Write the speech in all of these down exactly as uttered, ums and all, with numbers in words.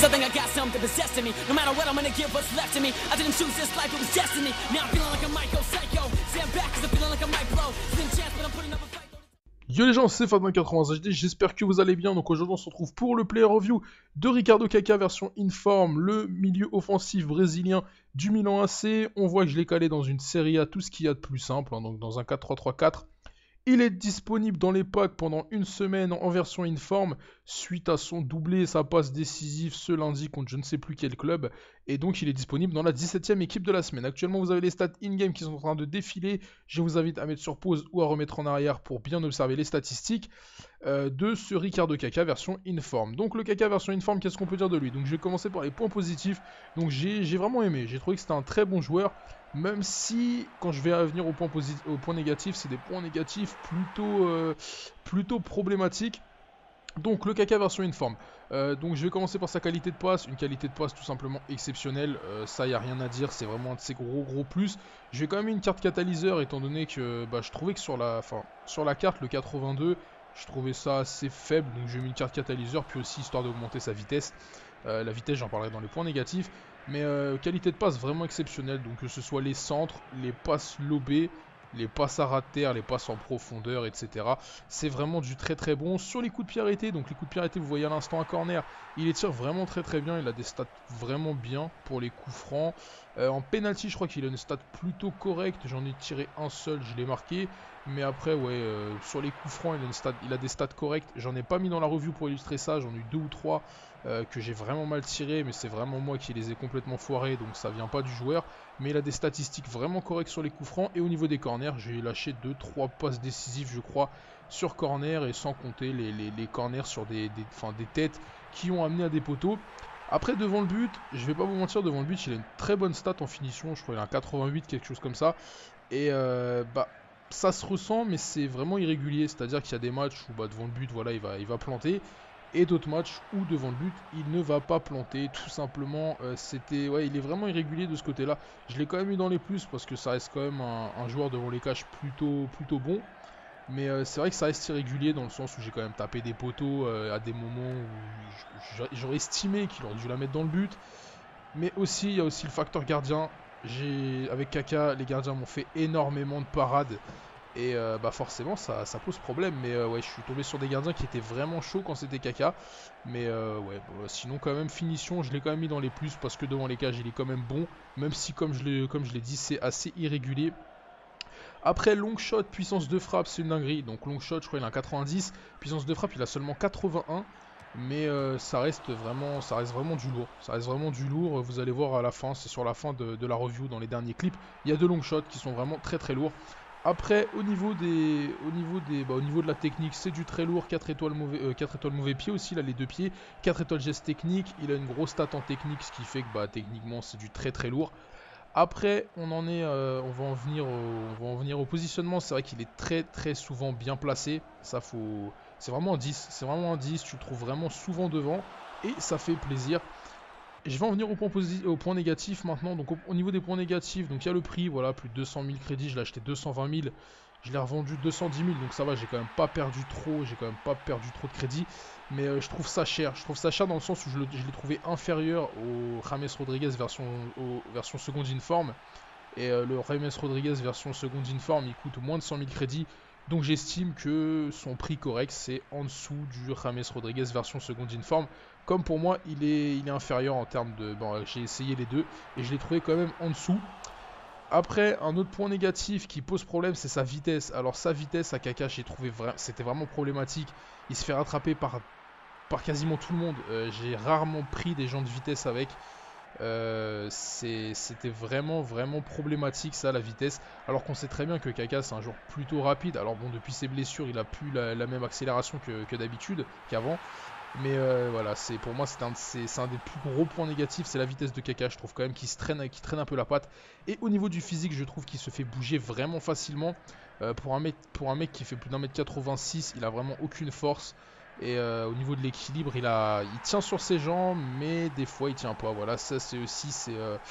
Cause I think I got something possessing me. No matter what, I'm gonna give what's left of me. I didn't choose this life, it was destiny. Now I'm feeling like a Michael Psycho. Stand back cause I'm feeling like I might blow. Slim chance, but I'm putting up a fight. Yo les gens, c'est Fatman quatre-vingts H D, j'espère que vous allez bien. Donc aujourd'hui on se retrouve pour le player review de Ricardo Kaká version Informe, le milieu offensif brésilien du Milan A C. On voit que je l'ai calé dans une Serie A, tout ce qu'il y a de plus simple, hein, donc dans un quatre trois trois quatre. Il est disponible dans les packs pendant une semaine en version Informe, suite à son doublé et sa passe décisive ce lundi contre je ne sais plus quel club. Et donc il est disponible dans la dix-septième équipe de la semaine. Actuellement vous avez les stats in-game qui sont en train de défiler. Je vous invite à mettre sur pause ou à remettre en arrière pour bien observer les statistiques euh, de ce Ricardo Kaká version Informe. Donc le Kaká version Informe, qu'est-ce qu'on peut dire de lui? Donc je vais commencer par les points positifs. Donc j'ai vraiment aimé, j'ai trouvé que c'était un très bon joueur. Même si, quand je vais revenir aux points, aux points négatifs, c'est des points négatifs plutôt, euh, plutôt problématiques. Donc le Kaká version Informe. Euh, donc je vais commencer par sa qualité de passe. Une qualité de passe tout simplement exceptionnelle. Euh, ça, il n'y a rien à dire. C'est vraiment un de ses gros gros plus. Je vais quand même une carte catalyseur étant donné que bah, je trouvais que sur la, enfin, sur la carte, le quatre-vingt-deux, je trouvais ça assez faible. Donc j'ai mis une carte catalyseur. Puis aussi histoire d'augmenter sa vitesse. Euh, la vitesse, j'en parlerai dans les points négatifs. Mais euh, qualité de passe vraiment exceptionnelle, donc que ce soit les centres, les passes lobées, les passes à ras de terre, les passes en profondeur, et cetera. C'est vraiment du très très bon. Sur les coups de pied arrêtés, donc les coups de pied arrêtés, vous voyez à l'instant un corner, il les tire vraiment très très bien, il a des stats vraiment bien pour les coups francs. Euh, en penalty, je crois qu'il a une stat plutôt correcte, j'en ai tiré un seul, je l'ai marqué. Mais après, ouais, euh, sur les coups francs, il a, une stat, il a des stats correctes. J'en ai pas mis dans la review pour illustrer ça, j'en ai eu deux ou trois euh, que j'ai vraiment mal tiré, mais c'est vraiment moi qui les ai complètement foirés, donc ça vient pas du joueur. Mais il a des statistiques vraiment correctes sur les coups francs. Et au niveau des corners, j'ai lâché deux trois passes décisives, je crois, sur corner, et sans compter les, les, les corners sur des, des, enfin, des têtes qui ont amené à des poteaux. Après, devant le but, je vais pas vous mentir, devant le but, il a une très bonne stat en finition, je crois qu'il a un quatre-vingt-huit, quelque chose comme ça. Et euh, bah... ça se ressent, mais c'est vraiment irrégulier. C'est-à-dire qu'il y a des matchs où bah, devant le but, voilà, il va, il va planter. Et d'autres matchs où devant le but, il ne va pas planter. Tout simplement, euh, c'était, ouais, il est vraiment irrégulier de ce côté-là. Je l'ai quand même eu dans les plus parce que ça reste quand même un, un joueur devant les cages plutôt, plutôt bon. Mais euh, c'est vrai que ça reste irrégulier dans le sens où j'ai quand même tapé des poteaux euh, à des moments où j'aurais estimé qu'il aurait dû la mettre dans le but. Mais aussi, il y a aussi le facteur gardien. Avec Kaká, les gardiens m'ont fait énormément de parades. Et euh, bah forcément, ça, ça pose problème. Mais euh, ouais, je suis tombé sur des gardiens qui étaient vraiment chauds quand c'était Kaká. Mais euh, ouais, bah, sinon, quand même, finition, je l'ai quand même mis dans les plus. Parce que devant les cages, il est quand même bon. Même si, comme je l'ai dit, c'est assez irrégulier. Après, long shot, puissance de frappe, c'est une dinguerie. Donc, long shot, je crois qu'il a un quatre-vingt-dix. Puissance de frappe, il a seulement quatre-vingt-un. Mais euh, ça reste vraiment ça reste vraiment du lourd. Ça reste vraiment du lourd. Vous allez voir à la fin, c'est sur la fin de, de la review, dans les derniers clips. Il y a deux long shots qui sont vraiment très très lourds. Après, au niveau des, au niveau des, bah, au niveau de la technique, c'est du très lourd. quatre étoiles mauvais, euh, quatre étoiles mauvais pied aussi, il a les deux pieds. quatre étoiles geste technique. Il a une grosse stat en technique, ce qui fait que bah, techniquement c'est du très très lourd. Après, on en est, euh, on va en venir, au, on va en venir au positionnement. C'est vrai qu'il est très très souvent bien placé. Ça faut, c'est vraiment un dix. C'est vraiment un dix. Tu le trouves vraiment souvent devant et ça fait plaisir. Et je vais en venir au point, au point négatif maintenant. Donc au, au niveau des points négatifs, donc il y a le prix, voilà, plus de deux cent mille crédits. Je l'ai acheté deux cent vingt mille. Je l'ai revendu deux cent dix mille, donc ça va, j'ai quand même pas perdu trop, j'ai quand même pas perdu trop de crédit. Mais euh, je trouve ça cher, je trouve ça cher dans le sens où je l'ai trouvé inférieur au James Rodriguez version, au, version seconde Informe. Et euh, le James Rodriguez version seconde Informe, il coûte moins de cent mille crédits. Donc j'estime que son prix correct, c'est en dessous du James Rodriguez version seconde Informe. Comme pour moi, il est, il est inférieur en termes de... Bon, j'ai essayé les deux et je l'ai trouvé quand même en dessous. Après, un autre point négatif qui pose problème, c'est sa vitesse. Alors sa vitesse à Kaká, j'ai trouvé vra... c'était vraiment problématique. Il se fait rattraper par, par quasiment tout le monde. Euh, j'ai rarement pris des gens de vitesse avec. Euh, c'était vraiment vraiment problématique ça, la vitesse. Alors qu'on sait très bien que Kaká c'est un joueur plutôt rapide. Alors bon, depuis ses blessures, il a plus la, la même accélération que, que d'habitude, qu'avant. Mais euh, voilà, c'est pour moi c'est un, un des plus gros points négatifs, c'est la vitesse de Kaká. Je trouve quand même qu'il se traîne, qu'il traîne un peu la patte. Et au niveau du physique, je trouve qu'il se fait bouger vraiment facilement. Euh, pour, un mec, pour un mec qui fait plus d'un mètre quatre-vingt-six, il a vraiment aucune force. Et euh, au niveau de l'équilibre, il, a, il tient sur ses jambes, mais des fois il tient pas. Voilà, ça c'est aussi c'est euh,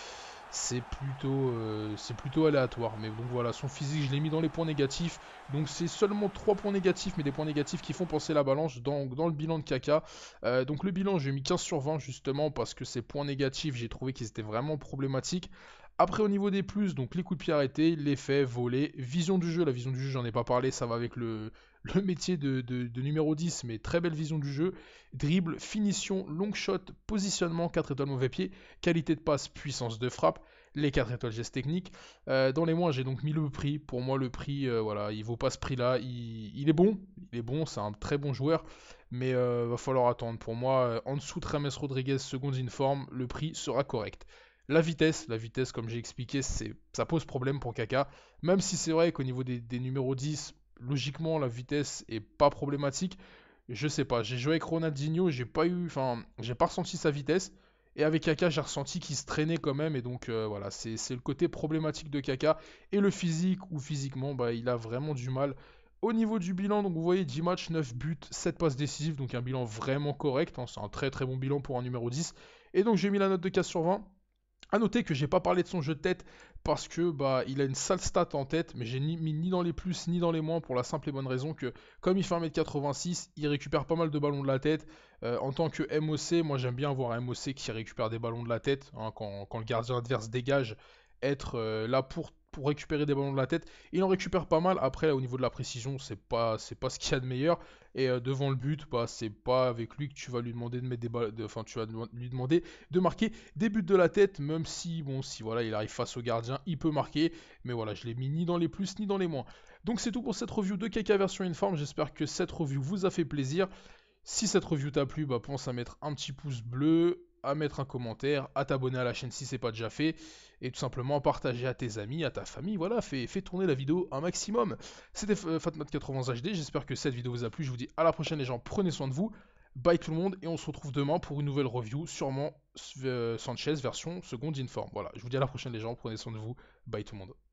c'est plutôt, euh, c'est plutôt aléatoire. Mais donc voilà, son physique, je l'ai mis dans les points négatifs. Donc c'est seulement trois points négatifs, mais des points négatifs qui font penser la balance dans, dans le bilan de Kaka. Euh, donc le bilan, j'ai mis quinze sur vingt justement parce que ces points négatifs, j'ai trouvé qu'ils étaient vraiment problématiques. Après, au niveau des plus, donc les coups de pied arrêtés, l'effet, volé, vision du jeu. La vision du jeu, j'en ai pas parlé, ça va avec le, le métier de, de, de numéro dix, mais très belle vision du jeu. Dribble, finition, long shot, positionnement, quatre étoiles mauvais pied, qualité de passe, puissance de frappe, les quatre étoiles geste technique. Euh, dans les moins, j'ai donc mis le prix. Pour moi, le prix, euh, voilà, il vaut pas ce prix-là. Il, il est bon, il est bon, c'est un très bon joueur, mais euh, va falloir attendre. Pour moi, euh, en dessous de James Rodriguez, seconde informe, le prix sera correct. La vitesse, la vitesse, comme j'ai expliqué, c'est, ça pose problème pour Kaka. Même si c'est vrai qu'au niveau des, des numéros dix, logiquement, la vitesse est pas problématique. Je sais pas, j'ai joué avec Ronaldinho, j'ai pas eu, enfin, j'ai pas ressenti sa vitesse. Et avec Kaka, j'ai ressenti qu'il se traînait quand même. Et donc, euh, voilà, c'est, c'est le côté problématique de Kaka. Et le physique, ou physiquement, bah, il a vraiment du mal. Au niveau du bilan, donc vous voyez, dix matchs, neuf buts, sept passes décisives. Donc un bilan vraiment correct. Hein, c'est un très très bon bilan pour un numéro dix. Et donc j'ai mis la note de quinze sur vingt. A noter que j'ai pas parlé de son jeu de tête parce que bah il a une sale stat en tête, mais j'ai ni mis ni dans les plus ni dans les moins pour la simple et bonne raison que comme il fait un mètre quatre-vingt-six, il récupère pas mal de ballons de la tête. Euh, en tant que M O C, moi j'aime bien avoir un M O C qui récupère des ballons de la tête hein, quand, quand le gardien adverse dégage, être euh, là pour pour récupérer des ballons de la tête. Il en récupère pas mal. Après, là, au niveau de la précision, c'est pas, c'est pas ce qu'il y a de meilleur. Et euh, devant le but, bah, c'est pas avec lui que tu vas lui demander de mettre des balles. De, enfin, tu vas lui demander de marquer des buts de la tête, même si, bon, si voilà, il arrive face au gardien, il peut marquer. Mais voilà, je l'ai mis ni dans les plus ni dans les moins. Donc c'est tout pour cette review de Kaka version Inform. J'espère que cette review vous a fait plaisir. Si cette review t'a plu, bah, pense à mettre un petit pouce bleu, à mettre un commentaire, à t'abonner à la chaîne si c'est pas déjà fait, et tout simplement à partager à tes amis, à ta famille, voilà, fais, fais tourner la vidéo un maximum. C'était Fatmat quatre-vingts H D, j'espère que cette vidéo vous a plu, je vous dis à la prochaine les gens, prenez soin de vous, bye tout le monde, et on se retrouve demain pour une nouvelle review, sûrement euh, Sanchez version seconde informe. Voilà, je vous dis à la prochaine les gens, prenez soin de vous, bye tout le monde.